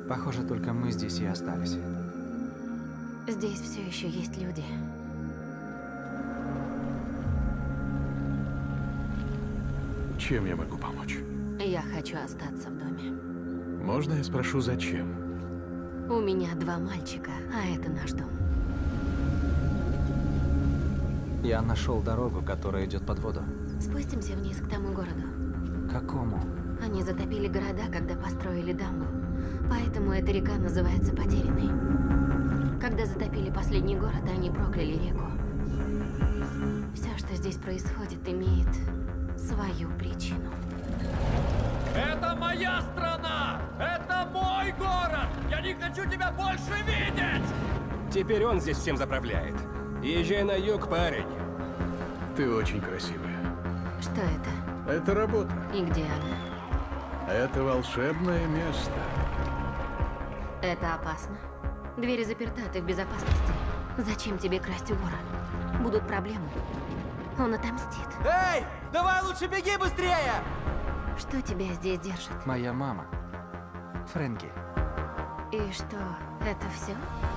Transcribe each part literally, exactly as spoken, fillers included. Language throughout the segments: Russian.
Похоже, только мы здесь и остались. Здесь все еще есть люди. Чем я могу помочь? Я хочу остаться в доме. Можно я спрошу, зачем? У меня два мальчика, а это наш дом. Я нашел дорогу, которая идет под воду. Спустимся вниз к тому городу. Какому? Они затопили города, когда построили дамбу. Поэтому эта река называется Потерянной. Когда затопили последний город, они прокляли реку. Все, что здесь происходит, имеет свою причину. Это моя страна! Это мой город! Я не хочу тебя больше видеть! Теперь он здесь всем заправляет. Езжай на юг, парень. Ты очень красивая. Что это? Это работа. И где она? Это волшебное место. Это опасно. Двери заперта, ты в безопасности. Зачем тебе красть у вора? Будут проблемы. Он отомстит. Эй! Давай лучше беги быстрее! Что тебя здесь держит? Моя мама. Фрэнки. И что, это все?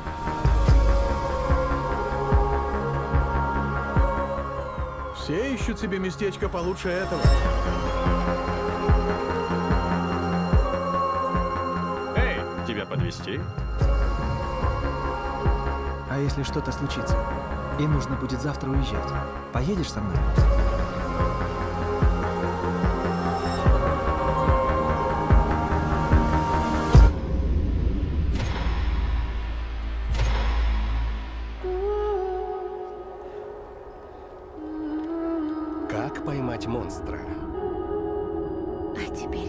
Все ищут себе местечко получше этого. Эй, тебя подвезти? А если что-то случится, и нужно будет завтра уезжать, поедешь со мной? Как поймать монстра? А теперь